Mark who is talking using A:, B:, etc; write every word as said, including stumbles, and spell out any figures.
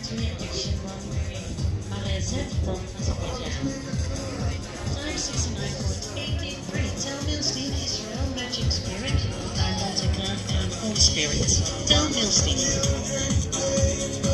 A: three action one Malaysia from Azerbaijan. Time sixty-nine point eight three. Tell Steve Israel Magic Spirit, Diamontica and Full Spirit. Tell Steve.